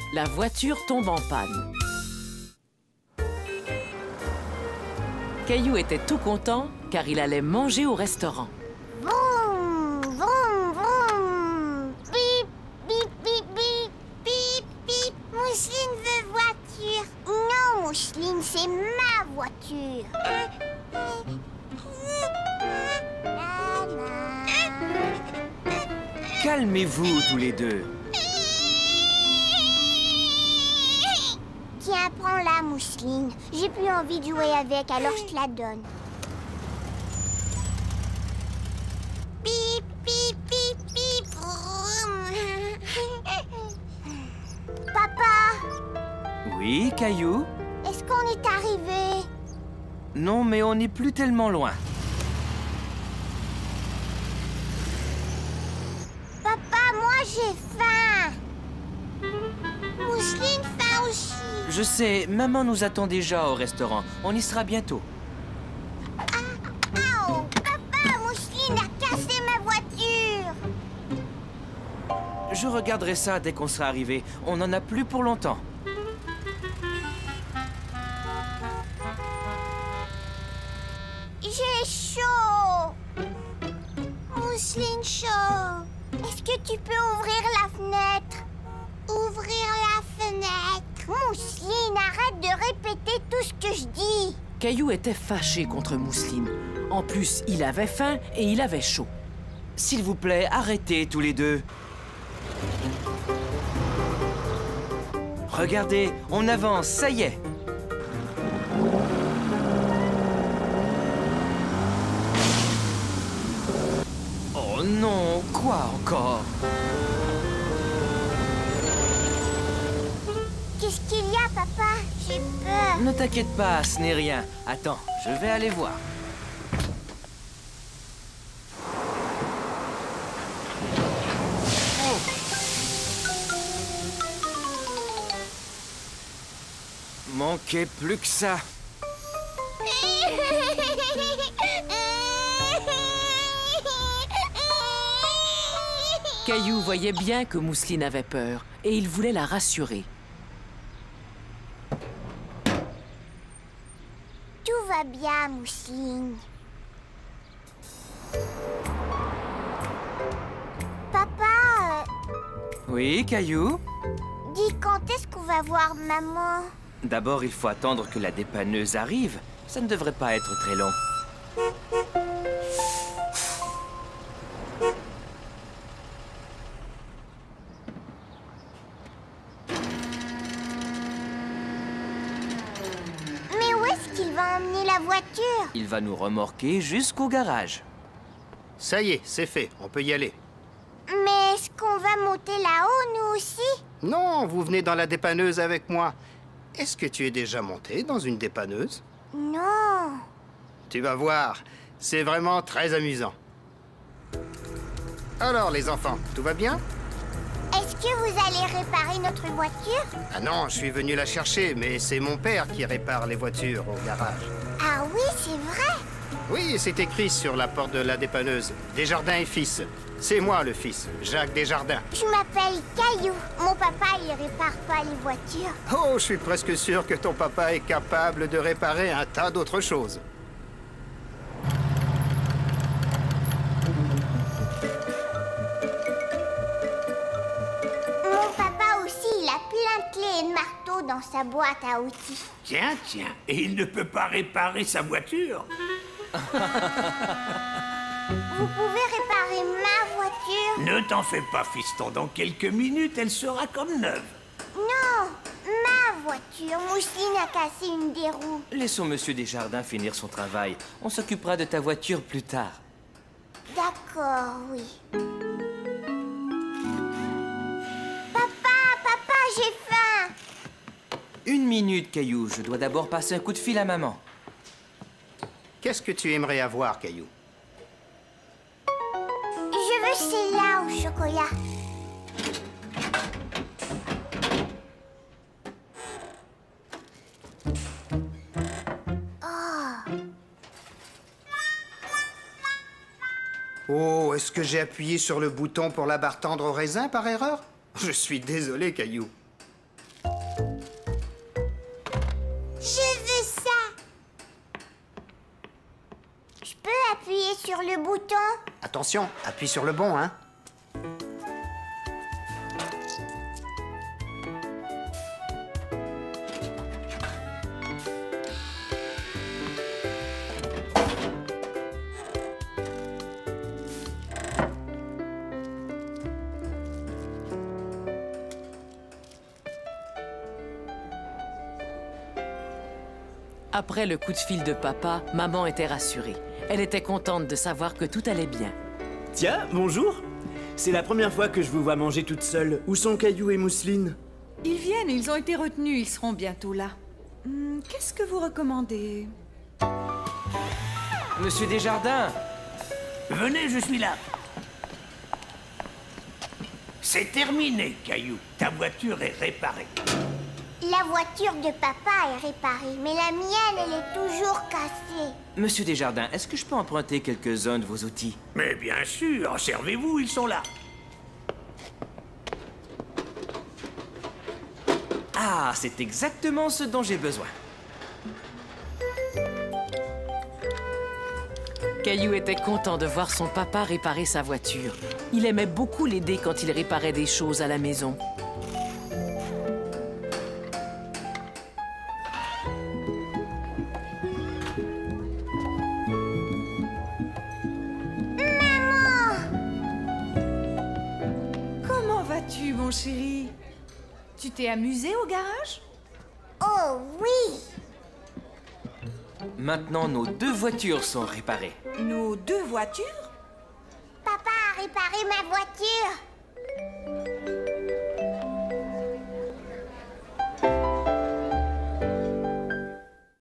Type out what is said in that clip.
La voiture tombe en panne. Caillou était tout content car il allait manger au restaurant. Vroom, vroom, vroom. Bip, bip, bip, bip, bip, bip. Mousseline veut voiture. Non, Mousseline, c'est ma voiture. Calmez-vous tous les deux. Tiens, prends-la, Mousseline. J'ai plus envie de jouer avec, alors je te la donne. Bip, bip, bip, bip. Vroom. Papa, Oui, Caillou? est-ce qu'on est arrivé? Non, mais on n'est plus tellement loin. Papa, moi j'ai faim. Mousseline faim aussi. Je sais, maman nous attend déjà au restaurant. On y sera bientôt. Oh, papa, Mousseline a cassé ma voiture. Je regarderai ça dès qu'on sera arrivé. On n'en a plus pour longtemps. J'ai chaud. Mousseline chaud. Est-ce que tu peux ouvrir la fenêtre? Ouvrir la fenêtre. Mousseline, arrête de répéter tout ce que je dis. Caillou était fâché contre Mousseline. En plus, il avait faim et il avait chaud. S'il vous plaît, arrêtez tous les deux. Regardez, on avance, ça y est. Oh non, quoi encore? Qu'est-ce qu'il y a, papa? J'ai peur. Ne t'inquiète pas, ce n'est rien. Attends, je vais aller voir. Manquait plus que ça. Caillou voyait bien que Mousseline avait peur et il voulait la rassurer. Tout va bien, Mousseline. Papa, Oui, Caillou? dis quand est-ce qu'on va voir maman? D'abord, il faut attendre que la dépanneuse arrive. Ça ne devrait pas être très long. Mais où est-ce qu'il va emmener la voiture? Il va nous remorquer jusqu'au garage. Ça y est, c'est fait. On peut y aller. Mais est-ce qu'on va monter là-haut, nous aussi? Non, vous venez dans la dépanneuse avec moi. Est-ce que tu es déjà monté dans une dépanneuse? Non. Tu vas voir, c'est vraiment très amusant. Alors, les enfants, tout va bien? Est-ce que vous allez réparer notre voiture? Ah non, je suis venu la chercher, mais c'est mon père qui répare les voitures au garage. Ah oui, c'est vrai. Oui, c'est écrit sur la porte de la dépanneuse. Desjardins et fils. C'est moi le fils, Jacques Desjardins. Je m'appelle Caillou. Mon papa, il répare pas les voitures. Oh, je suis presque sûr que ton papa est capable de réparer un tas d'autres choses. Mon papa aussi, il a plein de clés et de marteaux dans sa boîte à outils. Tiens, et il ne peut pas réparer sa voiture? Vous pouvez réparer ma voiture? Ne t'en fais pas, fiston. Dans quelques minutes, elle sera comme neuve. Non, ma voiture. Mousseline a cassé une des roues. Laissons Monsieur Desjardins finir son travail. On s'occupera de ta voiture plus tard. D'accord, oui. Papa, j'ai faim. Une minute, Caillou. Je dois d'abord passer un coup de fil à maman. Qu'est-ce que tu aimerais avoir, Caillou? Je veux celle-là au chocolat. Oh, est-ce que j'ai appuyé sur le bouton pour la barre tendre au raisin par erreur? Je suis désolé, Caillou. le bouton. Attention, appuie sur le bon, hein. Après le coup de fil de papa, maman était rassurée. Elle était contente de savoir que tout allait bien. Tiens, bonjour. C'est la première fois que je vous vois manger toute seule. Où sont Caillou et Mousseline? Ils viennent, ils ont été retenus, ils seront bientôt là. Qu'est-ce que vous recommandez? Monsieur Desjardins! Venez, je suis là. C'est terminé, Caillou. Ta voiture est réparée. La voiture de papa est réparée, mais la mienne, elle est toujours cassée. Monsieur Desjardins, est-ce que je peux emprunter quelques-uns de vos outils? Mais bien sûr, servez-vous, ils sont là. Ah, c'est exactement ce dont j'ai besoin. Caillou était content de voir son papa réparer sa voiture. Il aimait beaucoup l'aider quand il réparait des choses à la maison. Comment vas-tu, mon chéri? Tu t'es amusé au garage? Oh oui! Maintenant, nos 2 voitures sont réparées. Nos 2 voitures? Papa a réparé ma voiture.